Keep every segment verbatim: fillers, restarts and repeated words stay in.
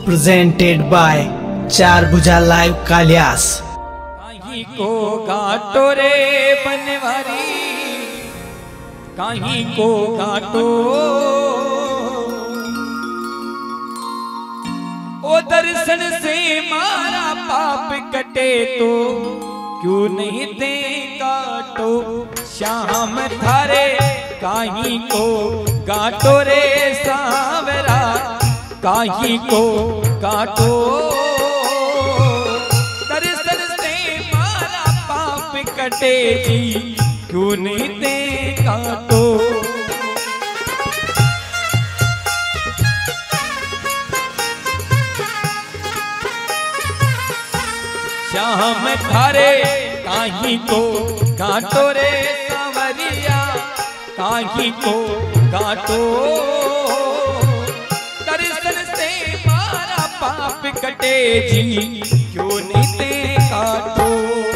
presented by चार भुजा live कालियास। कहीं को काटो रे बनवारी, कहीं को काटो ओ दर्शन से मारा पाप कटे तो क्यों नहीं दे काटो श्याम थारे, कहीं को काटो रे सांवरा, कहीं को काटो दर्शन से मारा पाप कटे जी, क्यों नहीं दे काटो। श्याम थारे कहीं को काटो रे सांवरिया, कहीं को काटो दर्शन से मारा पाप कटे जी, क्यों नहीं दे काटो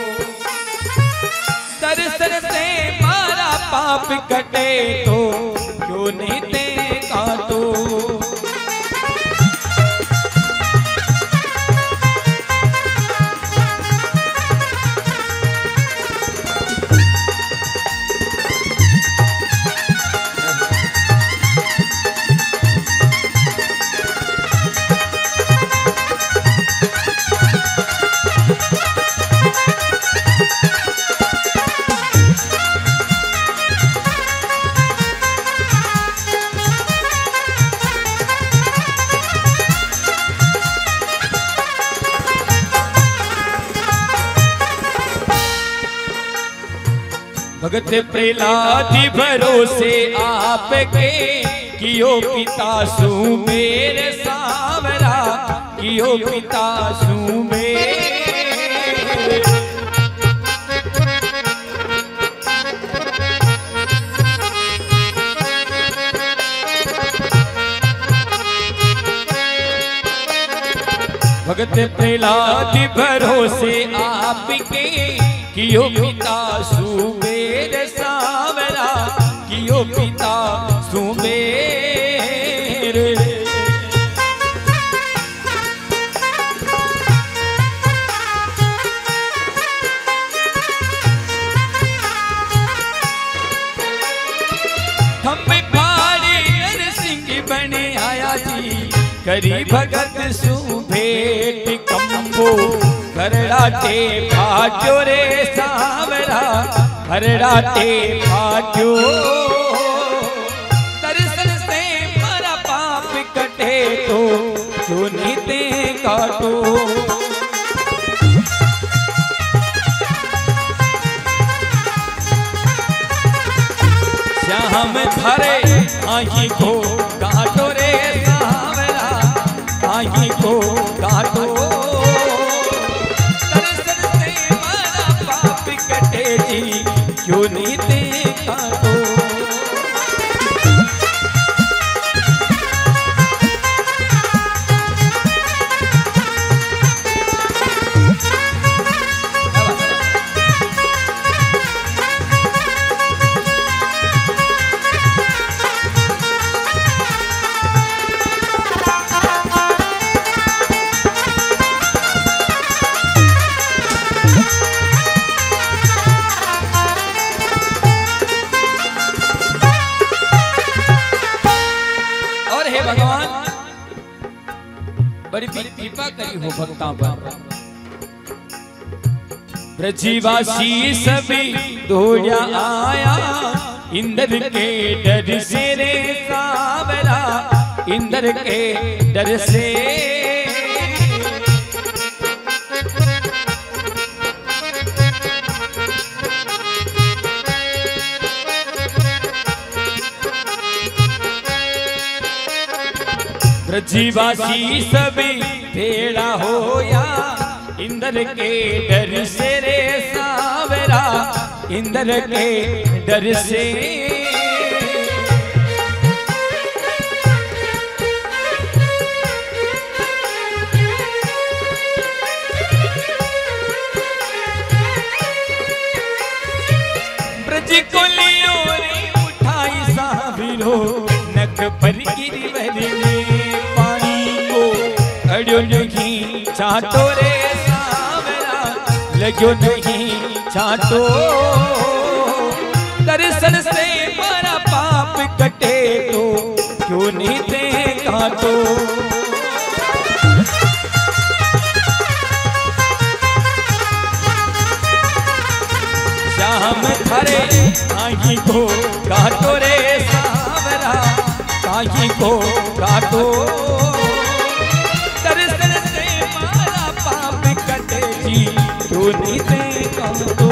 दर्शन से मारा पाप कटे तो क्यों नहीं दे काटो। भगत प्रहलाद भरोसे आपके, कियो पिता सु मेरे सांवरा, कियो पिता सु मेरे। भगत प्रहलाद भरोसे आपके, कियो पिता सु मेरे सांवरा, कियो पिता सु मेरे। थम्बे फाड़े नरसिंह बने आया जी, करी भगत सु भेंट कंबो, खरड़ाटे फाट्यो रे सांवरा, खरड़ाटे फाट्यो दर्शन से मारा पाप कटे तो क्यों नहीं दे काटो। श्याम थारे कहीं को काटो रे सांवरा, कहीं को काटो क्यों नहीं दे काटो। बड़ी कृपा करी हो भक्ता पर, ब्रजवासी सभी दौड़ा आया, इंद्र के डर से रे सांवरा, इंद्र के डर से। ब्रजवासी सभी भेड़ा होया, इंद्र के डर से रे सांवरा, इंद्र के डर से। ब्रज को लियो रे उठाई सांवरो, नख पर गिरवर ने पानी को अड़ियो नहीं छाटो रे सावरा, लग्यो नहीं छाटो। दर्शन से मारा पाप कटे तो क्यों नहीं ते काटो। श्याम थारे आई को काटो रे सावरा, आई को काटो। दर्शन से मारा पाप कटे जी क्यों नहीं ते काटो।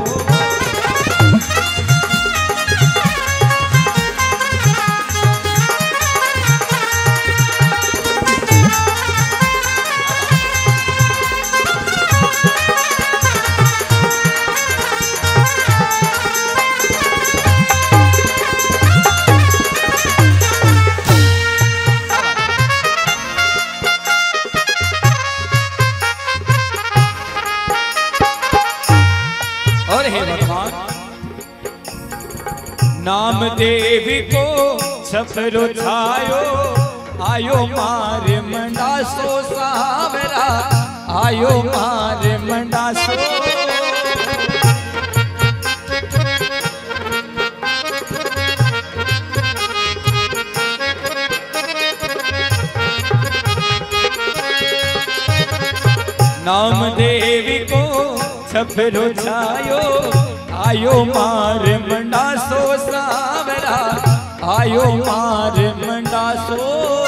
नाम देवी को छपरो छायो, आयो मार मंडासो सावरा, आयो मार मंडासो। नाम देवी को छपरो छायो, आयो मार मंडासो सावरा, आयो मार मंडासो।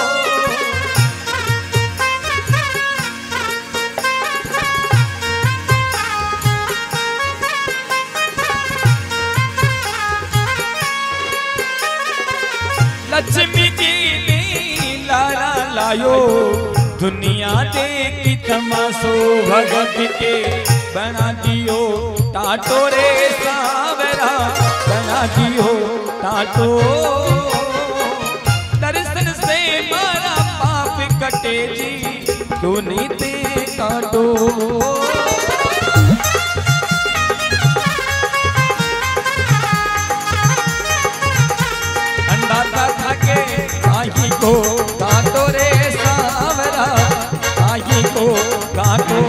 लक्ष्मी जी ने लाला लायो, दुनिया देखी तमाशो। भगत के बना दियो टाटो रे सावरा, बना दियो टाटो। दर्शन से मारा पाप कटे जी क्यों नहीं ते काटो। अंडा था के आई को काटो रे सावरा, आई को काटो।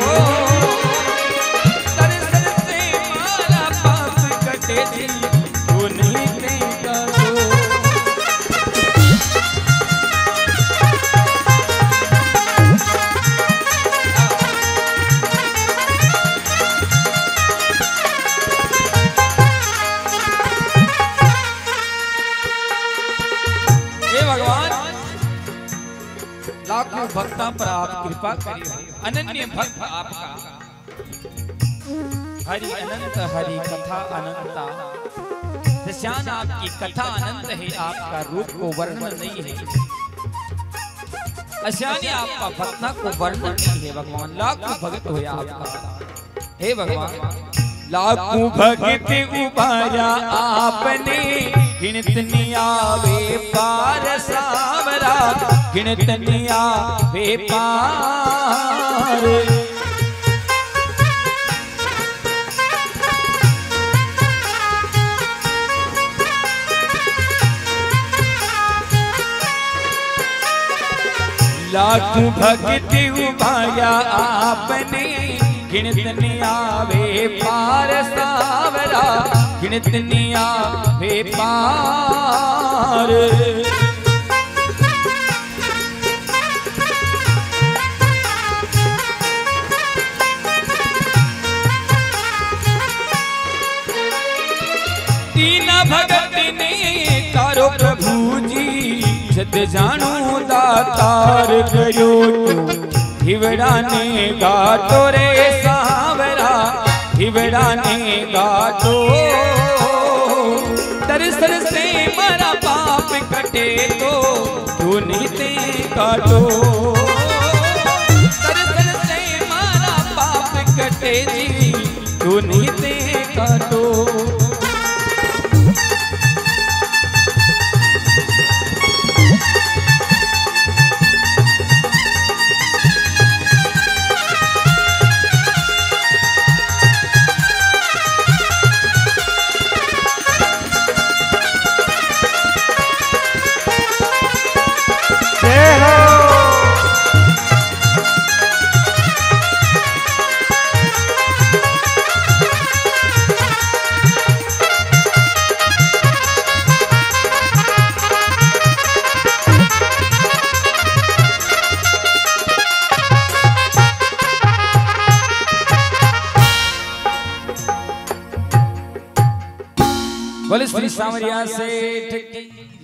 लाखों भक्ता पर आप कृपा करिए, अनन्य भक्त आपका। हरि अनंत हरि कथा अनंता, दशान आपकी कथा अनंत है, आपका रूप को वर्णन नहीं है। अशानी आपका भक्ता को वर्णन नहीं है भगवान। लाखों भक्त हुए आपका हे भगवान। लाखों भक्त उबारा आपने, गिनत नहीं आवे पार सावरा, गिनत नहीं आवे पार। लाखों भक्त उबारा आपने, गिनत नहीं आवे पार सावरा, गिनत नहीं आवे पार। दीना भगत ने तारो प्रभु जी, जद जानो दातार करो हिवड़ा ने गाटो रे सावरा, हिवड़ा ने गाटो। दर्शन से मारा पाप कटे तो क्यों नहीं ते काटो। दर्शन से मारा पाप कटे जी क्यों नहीं ते काटो। बोले श्री सांवरिया सेठ की